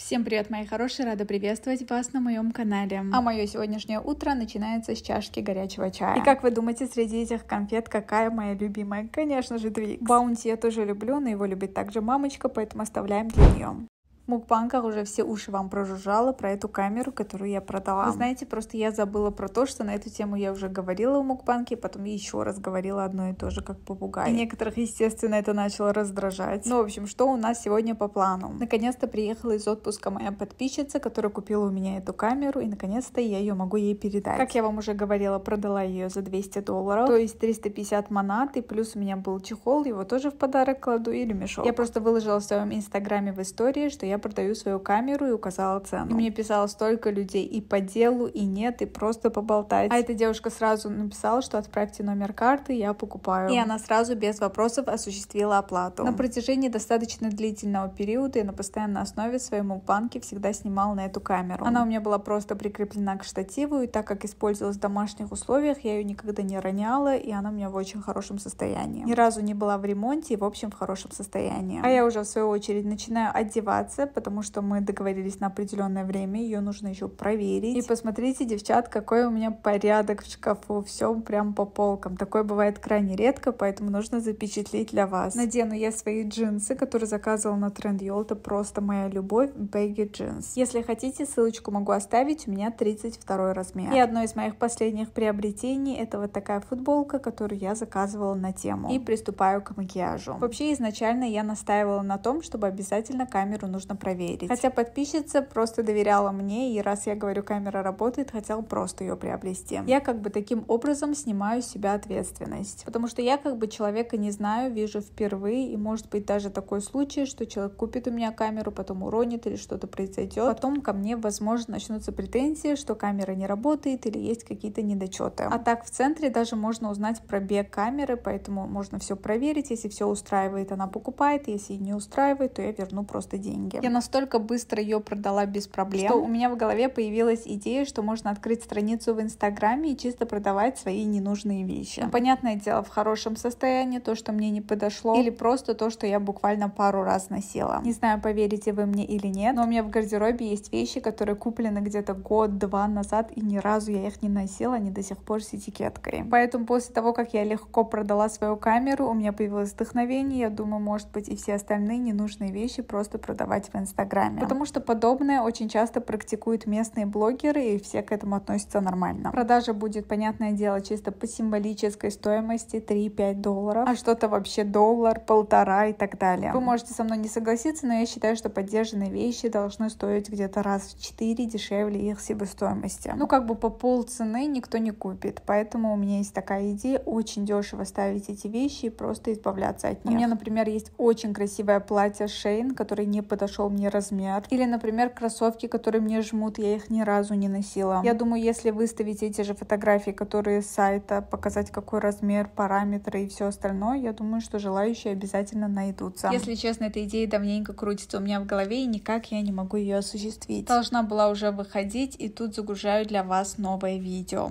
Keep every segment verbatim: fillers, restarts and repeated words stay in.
Всем привет, мои хорошие, рада приветствовать вас на моем канале. А мое сегодняшнее утро начинается с чашки горячего чая. И как вы думаете, среди этих конфет какая моя любимая? Конечно же, Твикс. Баунти я тоже люблю, но его любит также мамочка, поэтому оставляем для нее. В мукбангах уже все уши вам прожужжала про эту камеру, которую я продала. Вы знаете, просто я забыла про то, что на эту тему я уже говорила в мукбанге, потом еще раз говорила одно и то же, как попугай. И некоторых, естественно, это начало раздражать. Ну, в общем, что у нас сегодня по плану? Наконец-то приехала из отпуска моя подписчица, которая купила у меня эту камеру, и наконец-то я ее могу ей передать. Как я вам уже говорила, продала ее за двести долларов, то есть триста пятьдесят манат, и плюс у меня был чехол, его тоже в подарок кладу, или мешок. Я просто выложила в своем инстаграме в истории, что я продаю свою камеру и указала цену. И мне писало столько людей и по делу, и нет, и просто поболтать. А эта девушка сразу написала, что отправьте номер карты, я покупаю. И она сразу без вопросов осуществила оплату. На протяжении достаточно длительного периода я на постоянной основе в своем мукбанге всегда снимала на эту камеру. Она у меня была просто прикреплена к штативу, и так как использовалась в домашних условиях, я ее никогда не роняла, и она у меня в очень хорошем состоянии. Ни разу не была в ремонте и в общем в хорошем состоянии. А я уже в свою очередь начинаю одеваться, потому что мы договорились на определенное время, ее нужно еще проверить. И посмотрите, девчат, какой у меня порядок в шкафу, все прям по полкам. Такое бывает крайне редко, поэтому нужно запечатлеть для вас. Надену я свои джинсы, которые заказывала на Trendyol, это просто моя любовь, baggy jeans. Если хотите, ссылочку могу оставить, у меня тридцать второй размер. И одно из моих последних приобретений, это вот такая футболка, которую я заказывала на тему. И приступаю к макияжу. Вообще, изначально я настаивала на том, чтобы обязательно камеру нужно проверить. Хотя подписчица просто доверяла мне, и раз я говорю, камера работает, хотела просто ее приобрести. Я как бы таким образом снимаю с себя ответственность. Потому что я как бы человека не знаю, вижу впервые, и может быть даже такой случай, что человек купит у меня камеру, потом уронит или что-то произойдет. Потом ко мне, возможно, начнутся претензии, что камера не работает или есть какие-то недочеты. А так в центре даже можно узнать пробег камеры, поэтому можно все проверить. Если все устраивает, она покупает, если не устраивает, то я верну просто деньги. Я настолько быстро ее продала без проблем, что у меня в голове появилась идея, что можно открыть страницу в Инстаграме и чисто продавать свои ненужные вещи. Ну, понятное дело, в хорошем состоянии, то, что мне не подошло, или просто то, что я буквально пару раз носила. Не знаю, поверите вы мне или нет, но у меня в гардеробе есть вещи, которые куплены где-то год-два назад, и ни разу я их не носила, они до сих пор с этикеткой. Поэтому после того, как я легко продала свою камеру, у меня появилось вдохновение, я думаю, может быть, и все остальные ненужные вещи просто продавать в Инстаграме. Потому что подобное очень часто практикуют местные блогеры, и все к этому относятся нормально. Продажа будет, понятное дело, чисто по символической стоимости три-пять долларов, а что-то вообще доллар, полтора и так далее. Вы можете со мной не согласиться, но я считаю, что поддержанные вещи должны стоить где-то раз в четыре дешевле их себестоимости. Ну, как бы по полцены никто не купит, поэтому у меня есть такая идея очень дешево ставить эти вещи и просто избавляться от них. У меня, например, есть очень красивое платье Shein, который не подошел мне размер. Или, например, кроссовки, которые мне жмут, я их ни разу не носила. Я думаю, если выставить эти же фотографии, которые с сайта, показать какой размер, параметры и все остальное, я думаю, что желающие обязательно найдутся. Если честно, эта идея давненько крутится у меня в голове, и никак я не могу ее осуществить. Должна была уже выходить, и тут загружаю для вас новое видео.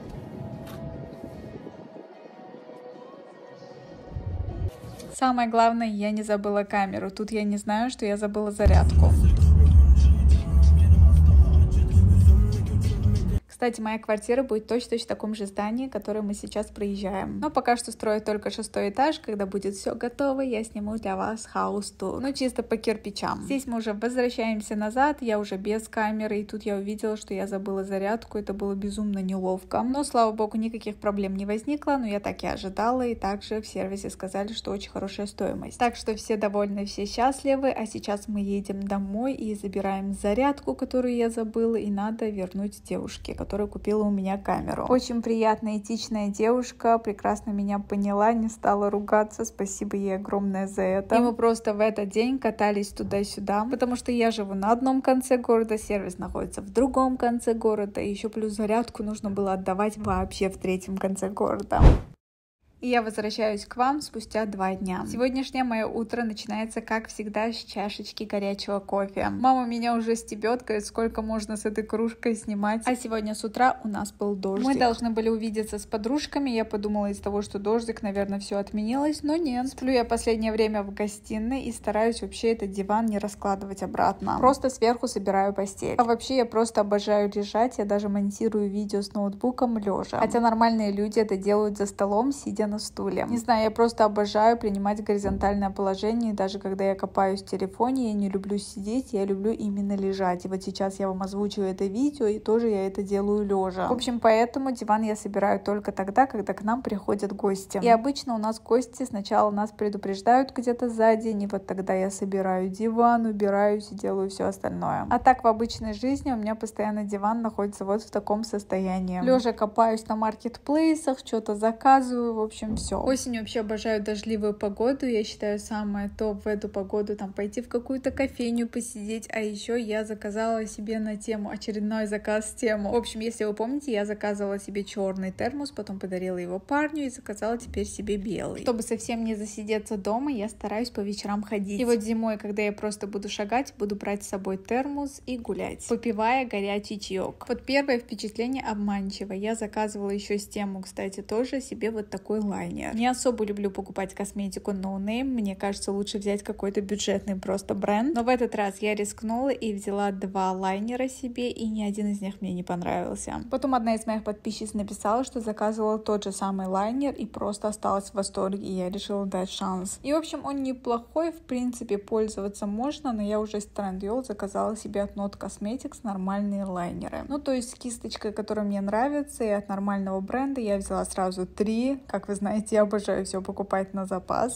Самое главное, я не забыла камеру. Тут я не знаю, что я забыла зарядку. Кстати, моя квартира будет точно-точно в таком же здании, которое мы сейчас проезжаем. Но пока что строю только шестой этаж. Когда будет все готово, я сниму для вас хаус-тур. Ну, чисто по кирпичам. Здесь мы уже возвращаемся назад. Я уже без камеры. И тут я увидела, что я забыла зарядку. Это было безумно неловко. Но, слава богу, никаких проблем не возникло. Но я так и ожидала. И также в сервисе сказали, что очень хорошая стоимость. Так что все довольны, все счастливы. А сейчас мы едем домой и забираем зарядку, которую я забыла. И надо вернуть девушке, которая купила у меня камеру. Очень приятная, этичная девушка, прекрасно меня поняла, не стала ругаться, спасибо ей огромное за это. И мы просто в этот день катались туда-сюда, потому что я живу на одном конце города, сервис находится в другом конце города, и еще плюс зарядку нужно было отдавать вообще в третьем конце города. И я возвращаюсь к вам спустя два дня. Сегодняшнее мое утро начинается, как всегда, с чашечки горячего кофе. Мама меня уже стебет, говорит, сколько можно с этой кружкой снимать. А сегодня с утра у нас был дождик. Мы должны были увидеться с подружками. Я подумала, из-за того, что дождик, наверное, все отменилось, но нет. Сплю я последнее время в гостиной и стараюсь вообще этот диван не раскладывать обратно. Просто сверху собираю постель. А вообще я просто обожаю лежать. Я даже монтирую видео с ноутбуком лежа. Хотя нормальные люди это делают за столом, сидя на стуле. Не знаю, я просто обожаю принимать горизонтальное положение. И даже когда я копаюсь в телефоне, я не люблю сидеть, я люблю именно лежать. И вот сейчас я вам озвучиваю это видео, и тоже я это делаю лежа. В общем, поэтому диван я собираю только тогда, когда к нам приходят гости. И обычно у нас гости сначала нас предупреждают где-то за день, и вот тогда я собираю диван, убираюсь и делаю все остальное. А так в обычной жизни у меня постоянно диван находится вот в таком состоянии. Лежа копаюсь на маркетплейсах, что-то заказываю, в общем, все. Осенью вообще обожаю дождливую погоду. Я считаю, самое топ в эту погоду там пойти в какую-то кофейню посидеть. А еще я заказала себе на тему, очередной заказ тему. В общем, если вы помните, я заказывала себе черный термос, потом подарила его парню и заказала теперь себе белый. Чтобы совсем не засидеться дома, я стараюсь по вечерам ходить. И вот зимой, когда я просто буду шагать, буду брать с собой термос и гулять, попивая горячий чаек. Вот первое впечатление обманчиво. Я заказывала еще с тему, кстати, тоже себе вот такой лайнер. Не особо люблю покупать косметику no name. Мне кажется, лучше взять какой-то бюджетный просто бренд. Но в этот раз я рискнула и взяла два лайнера себе, и ни один из них мне не понравился. Потом одна из моих подписчиц написала, что заказывала тот же самый лайнер и просто осталась в восторге, и я решила дать шанс. И в общем, он неплохой, в принципе, пользоваться можно, но я уже с Trendyol заказала себе от Not Cosmetics нормальные лайнеры. Ну, то есть с кисточкой, которая мне нравится, и от нормального бренда я взяла сразу три. Как вы знаете, я обожаю все покупать на запас.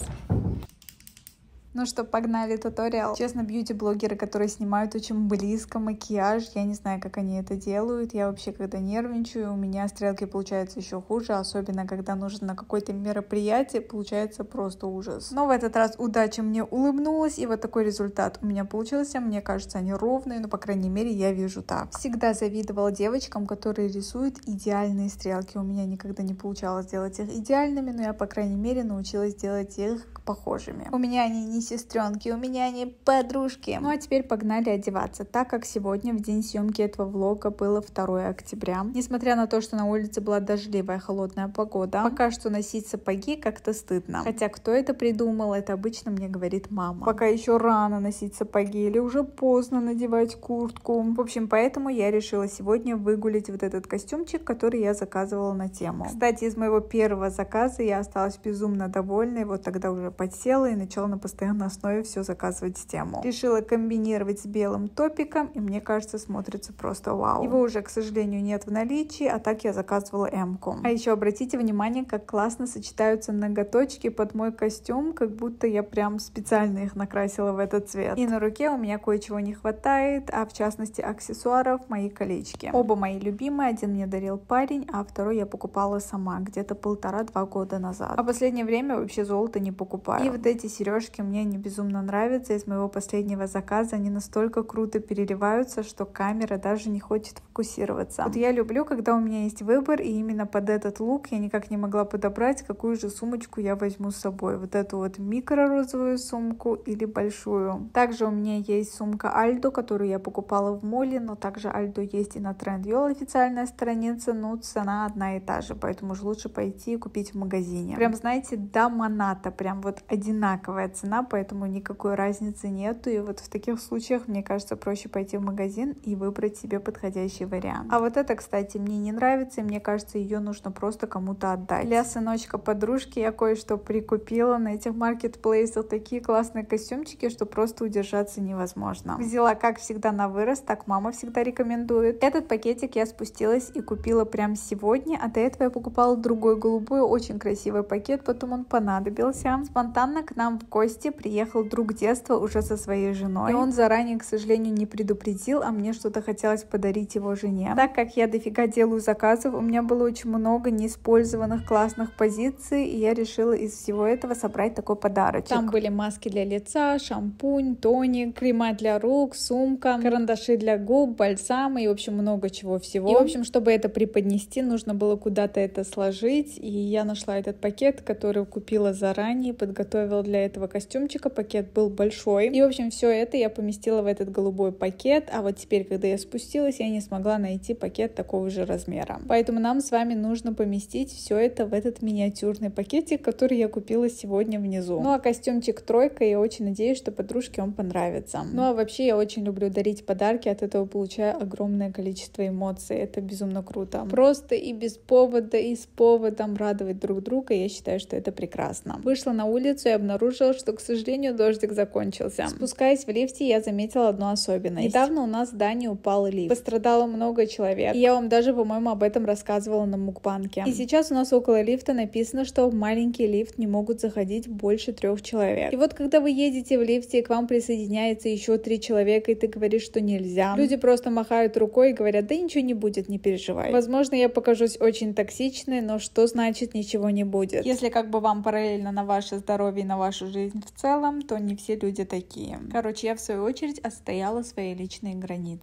Ну что, погнали туториал. Честно, бьюти-блогеры, которые снимают очень близко макияж, я не знаю, как они это делают. Я вообще, когда нервничаю, у меня стрелки получаются еще хуже, особенно когда нужно на какое-то мероприятие, получается просто ужас. Но в этот раз удача мне улыбнулась, и вот такой результат у меня получился. Мне кажется, они ровные, но, по крайней мере, я вижу так. Всегда завидовала девочкам, которые рисуют идеальные стрелки. У меня никогда не получалось сделать их идеальными, но я, по крайней мере, научилась делать их похожими. У меня они не сестренки, у меня они подружки. Ну а теперь погнали одеваться, так как сегодня, в день съемки этого влога, было второе октября. Несмотря на то, что на улице была дождливая холодная погода, пока что носить сапоги как-то стыдно. Хотя кто это придумал, это обычно мне говорит мама. Пока еще рано носить сапоги или уже поздно надевать куртку. В общем, поэтому я решила сегодня выгулить вот этот костюмчик, который я заказывала на тему. Кстати, из моего первого заказа я осталась безумно довольна, и вот тогда уже подсела и начала на постоянной основе все заказывать с тему. Решила комбинировать с белым топиком, и мне кажется, смотрится просто вау. Его уже, к сожалению, нет в наличии, а так я заказывала эм-ку. А еще обратите внимание, как классно сочетаются ноготочки под мой костюм, как будто я прям специально их накрасила в этот цвет. И на руке у меня кое-чего не хватает, а в частности аксессуаров, мои колечки. Оба мои любимые, один мне дарил парень, а второй я покупала сама где-то полтора-два года назад. А в последнее время вообще золото не покупаю. И вот эти сережки мне не безумно нравятся. Из моего последнего заказа они настолько круто переливаются, что камера даже не хочет фокусироваться. Вот я люблю, когда у меня есть выбор, и именно под этот лук я никак не могла подобрать, какую же сумочку я возьму с собой. Вот эту вот микро-розовую сумку или большую. Также у меня есть сумка Aldo, которую я покупала в моле, но также Aldo есть и на Trendyol официальная страница, но цена одна и та же, поэтому же лучше пойти и купить в магазине. Прям, знаете, до Моната, прям вот одинаковая цена, поэтому никакой разницы нету. И вот в таких случаях, мне кажется, проще пойти в магазин и выбрать себе подходящий вариант. А вот это, кстати, мне не нравится, и мне кажется, ее нужно просто кому-то отдать. Для сыночка подружки я кое-что прикупила на этих маркетплейсах. Такие классные костюмчики, что просто удержаться невозможно. Взяла, как всегда, на вырос, так мама всегда рекомендует. Этот пакетик я спустилась и купила прям сегодня, а до этого я покупала другой голубой, очень красивый пакет, потом он понадобился. Спонтанно к нам в гости приехал друг детства уже со своей женой. И он заранее, к сожалению, не предупредил, а мне что-то хотелось подарить его жене. Так как я дофига делаю заказов, у меня было очень много неиспользованных классных позиций, и я решила из всего этого собрать такой подарочек. Там были маски для лица, шампунь, тоник, крема для рук, сумка, карандаши для губ, бальзамы и, в общем, много чего всего. И, в общем, чтобы это преподнести, нужно было куда-то это сложить, и я нашла этот пакет, который купила заранее, подготовила для этого костюмчика. Пакет был большой. И, в общем, все это я поместила в этот голубой пакет, а вот теперь, когда я спустилась, я не смогла найти пакет такого же размера. Поэтому нам с вами нужно поместить все это в этот миниатюрный пакетик, который я купила сегодня внизу. Ну а костюмчик тройка, я очень надеюсь, что подружке он понравится. Ну а вообще я очень люблю дарить подарки, от этого получаю огромное количество эмоций. Это безумно круто. Просто и без повода, и с поводом радовать друг друга, я считаю, что это прекрасно. Вышла на улицу и обнаружила, что, к сожалению, дождик закончился. Спускаясь в лифте, я заметила одну особенность. Недавно у нас в здании упал лифт. Пострадало много человек. И я вам даже, по-моему, об этом рассказывала на мукбанке. И сейчас у нас около лифта написано, что в маленький лифт не могут заходить больше трех человек. И вот когда вы едете в лифте, и к вам присоединяется еще три человека, и ты говоришь, что нельзя, люди просто махают рукой и говорят: да ничего не будет, не переживай. Возможно, я покажусь очень токсичной, но что значит ничего не будет? Если как бы вам параллельно на ваше здоровье и на вашу жизнь в целом, то не все люди такие. Короче, я в свою очередь отстояла свои личные границы.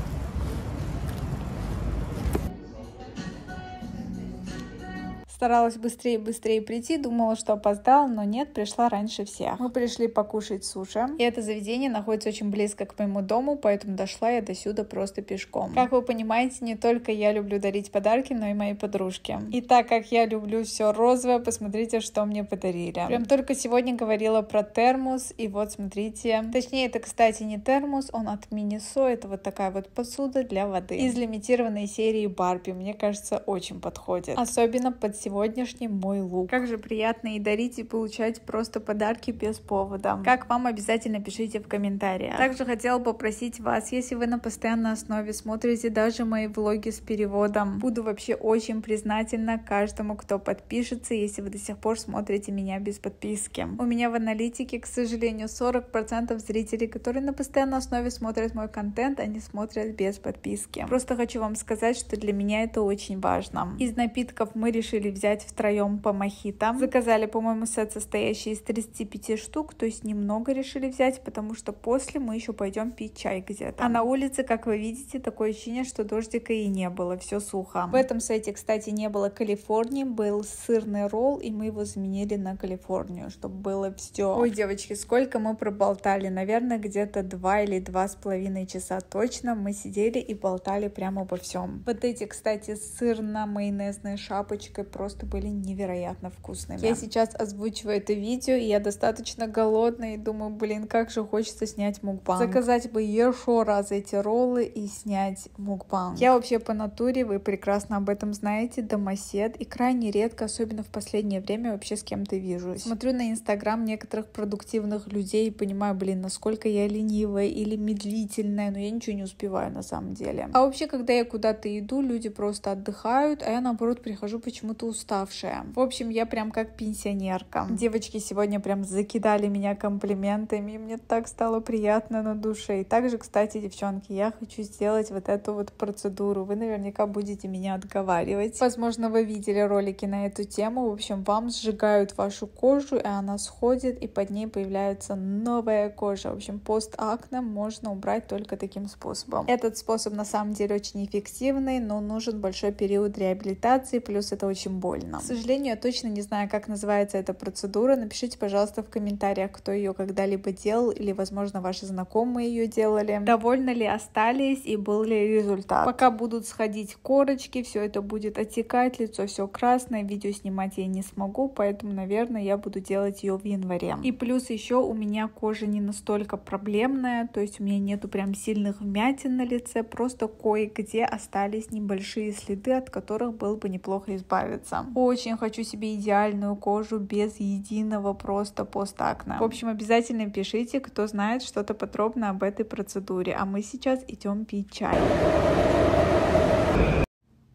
Старалась быстрее и быстрее прийти, думала, что опоздала, но нет, пришла раньше всех. Мы пришли покушать суши, и это заведение находится очень близко к моему дому, поэтому дошла я до сюда просто пешком. Как вы понимаете, не только я люблю дарить подарки, но и мои подружки. И так как я люблю все розовое, посмотрите, что мне подарили. Прям только сегодня говорила про термос, и вот смотрите. Точнее, это, кстати, не термос, он от Минисо, это вот такая вот посуда для воды. Из лимитированной серии Барби, мне кажется, очень подходит. Особенно под сегодняшний мой лук. Как же приятно и дарить, и получать просто подарки без повода. Как вам, обязательно пишите в комментариях. Также хотела попросить вас, если вы на постоянной основе смотрите даже мои влоги с переводом, буду вообще очень признательна каждому, кто подпишется, если вы до сих пор смотрите меня без подписки. У меня в аналитике, к сожалению, сорок процентов зрителей, которые на постоянной основе смотрят мой контент, они смотрят без подписки. Просто хочу вам сказать, что для меня это очень важно. Из напитков мы решили взять втроем по мохито. Заказали, по-моему, сет, состоящий из тридцати пяти штук, то есть немного решили взять, потому что после мы еще пойдем пить чай где-то. А на улице, как вы видите, такое ощущение, что дождика и не было, все сухо. В этом сете, кстати, не было Калифорнии, был сырный ролл, и мы его заменили на Калифорнию, чтобы было все. Ой, девочки, сколько мы проболтали, наверное, где-то два или два с половиной часа точно мы сидели и болтали прямо обо всем. Вот эти, кстати, сырно-майонезные шапочкой просто были невероятно вкусными. Я сейчас озвучиваю это видео, и я достаточно голодная, и думаю, блин, как же хочется снять мукбанг. Заказать бы еще раз эти роллы и снять мукбанг. Я вообще по натуре, вы прекрасно об этом знаете, домосед, и крайне редко, особенно в последнее время, вообще с кем-то вижусь. Смотрю на инстаграм некоторых продуктивных людей и понимаю, блин, насколько я ленивая или медлительная, но я ничего не успеваю на самом деле. А вообще, когда я куда-то иду, люди просто отдыхают, а я, наоборот, прихожу почему-то уставшая. В общем, я прям как пенсионерка. Девочки сегодня прям закидали меня комплиментами, и мне так стало приятно на душе. И также, кстати, девчонки, я хочу сделать вот эту вот процедуру. Вы наверняка будете меня отговаривать. Возможно, вы видели ролики на эту тему. В общем, вам сжигают вашу кожу, и она сходит, и под ней появляется новая кожа. В общем, постакне можно убрать только таким способом. Этот способ на самом деле очень эффективный, но нужен большой период реабилитации, плюс это очень больно. К сожалению, я точно не знаю, как называется эта процедура. Напишите, пожалуйста, в комментариях, кто ее когда-либо делал, или, возможно, ваши знакомые ее делали. Довольны ли остались и был ли результат? Пока будут сходить корочки, все это будет отекать, лицо все красное, видео снимать я не смогу, поэтому, наверное, я буду делать ее в январе. И плюс еще у меня кожа не настолько проблемная, то есть у меня нету прям сильных вмятин на лице, просто кое-где остались небольшие следы, от которых было бы неплохо избавиться. Очень хочу себе идеальную кожу без единого просто постакне. В общем, обязательно пишите, кто знает что-то подробно об этой процедуре. А мы сейчас идем пить чай.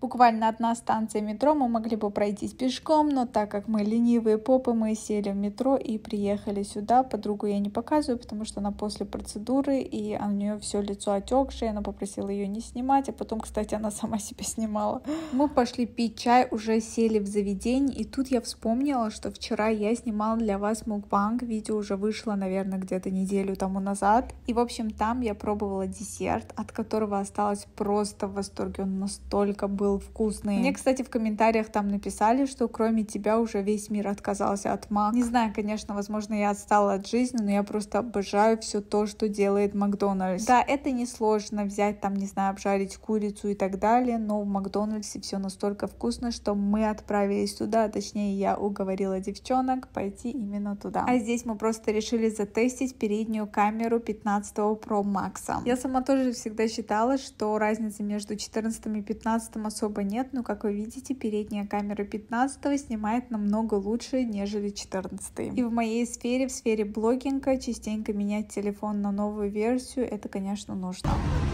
Буквально одна станция метро, мы могли бы пройтись пешком, но так как мы ленивые попы, мы сели в метро и приехали сюда. Подругу я не показываю, потому что она после процедуры, и у нее все лицо отекшее, она попросила ее не снимать, а потом, кстати, она сама себя снимала. Мы пошли пить чай, уже сели в заведение, и тут я вспомнила, что вчера я снимала для вас мукбанг, видео уже вышло, наверное, где-то неделю тому назад, и, в общем, там я пробовала десерт, от которого осталась просто в восторге, он настолько был вкусный. Мне, кстати, в комментариях там написали, что кроме тебя уже весь мир отказался от Мак. Не знаю, конечно, возможно, я отстала от жизни, но я просто обожаю все то, что делает Макдональдс. Да, это несложно взять там, не знаю, обжарить курицу и так далее, но в Макдональдсе все настолько вкусно, что мы отправились туда, точнее, я уговорила девчонок пойти именно туда. А здесь мы просто решили затестить переднюю камеру пятнадцатого про Макса. Я сама тоже всегда считала, что разницы между четырнадцатым и пятнадцатым особо нет, но, как вы видите, передняя камера пятнадцатого снимает намного лучше, нежели четырнадцатый. И в моей сфере, в сфере блогинга, частенько менять телефон на новую версию, это, конечно, нужно.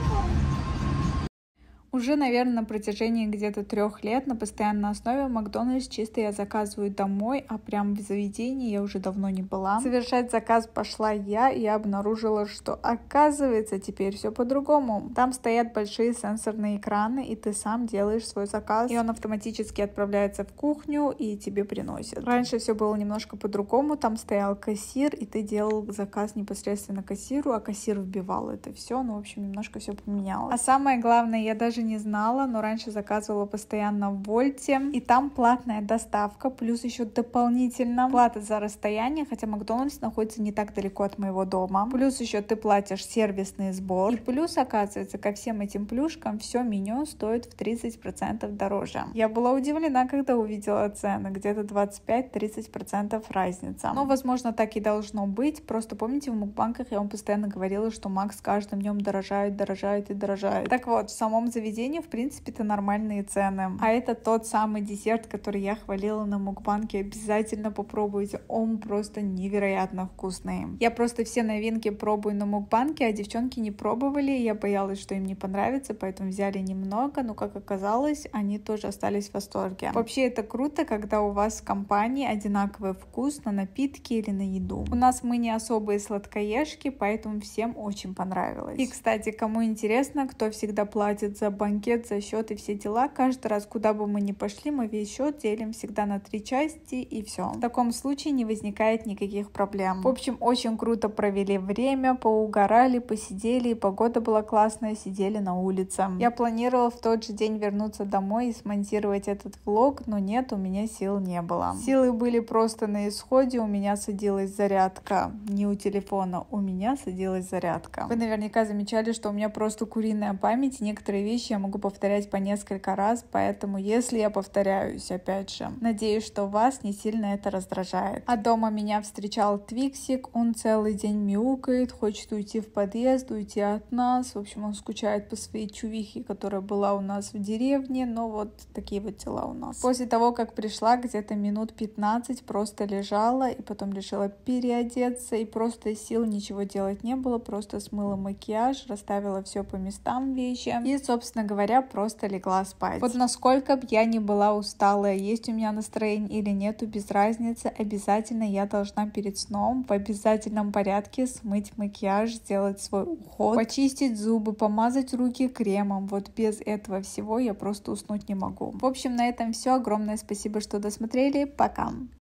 Уже, наверное, на протяжении где-то трех лет на постоянной основе Макдональдс чисто я заказываю домой, а прям в заведении я уже давно не была. Совершать заказ пошла я, и я обнаружила, что оказывается теперь все по-другому. Там стоят большие сенсорные экраны, и ты сам делаешь свой заказ, и он автоматически отправляется в кухню и тебе приносят. Раньше все было немножко по-другому, там стоял кассир, и ты делал заказ непосредственно кассиру, а кассир вбивал это все, ну, в общем, немножко все поменялось. А самое главное, я даже не знала, но раньше заказывала постоянно в Вольте, и там платная доставка, плюс еще дополнительно плата за расстояние, хотя Макдональдс находится не так далеко от моего дома, плюс еще ты платишь сервисный сбор, и плюс, оказывается, ко всем этим плюшкам все меню стоит в тридцать процентов дороже. Я была удивлена, когда увидела цены, где-то двадцать пять - тридцать процентов разница. Но, возможно, так и должно быть, просто помните, в мукбанках я вам постоянно говорила, что Мак с каждым днем дорожает, дорожает и дорожает. Так вот, в самом заведении в принципе-то нормальные цены. А это тот самый десерт, который я хвалила на мукбанке. Обязательно попробуйте, он просто невероятно вкусный. Я просто все новинки пробую на мукбанке, а девчонки не пробовали, я боялась, что им не понравится, поэтому взяли немного, но, как оказалось, они тоже остались в восторге. Вообще это круто, когда у вас в компании одинаковый вкус на напитки или на еду. У нас мы не особые сладкоежки, поэтому всем очень понравилось. И, кстати, кому интересно, кто всегда платит за банкет, за счет и все дела, каждый раз, куда бы мы ни пошли, мы весь счет делим всегда на три части, и все. В таком случае не возникает никаких проблем. В общем, очень круто провели время, поугарали, посидели, и погода была классная, сидели на улице. Я планировала в тот же день вернуться домой и смонтировать этот влог, но нет, у меня сил не было. Силы были просто на исходе, у меня садилась зарядка. Не у телефона, у меня садилась зарядка. Вы наверняка замечали, что у меня просто куриная память, и некоторые вещи я могу повторять по несколько раз, поэтому если я повторяюсь, опять же, надеюсь, что вас не сильно это раздражает. А дома меня встречал Твиксик, он целый день мяукает, хочет уйти в подъезд, уйти от нас, в общем, он скучает по своей чувихе, которая была у нас в деревне, но вот такие вот дела у нас. После того, как пришла, где-то минут пятнадцать просто лежала, и потом решила переодеться, и просто сил ничего делать не было, просто смыла макияж, расставила все по местам вещи, и, собственно говоря, просто легла спать. Вот насколько бы я ни была усталая, есть у меня настроение или нету, без разницы, обязательно я должна перед сном в обязательном порядке смыть макияж, сделать свой уход, почистить зубы, помазать руки кремом. Вот без этого всего я просто уснуть не могу. В общем, на этом все. Огромное спасибо, что досмотрели. Пока!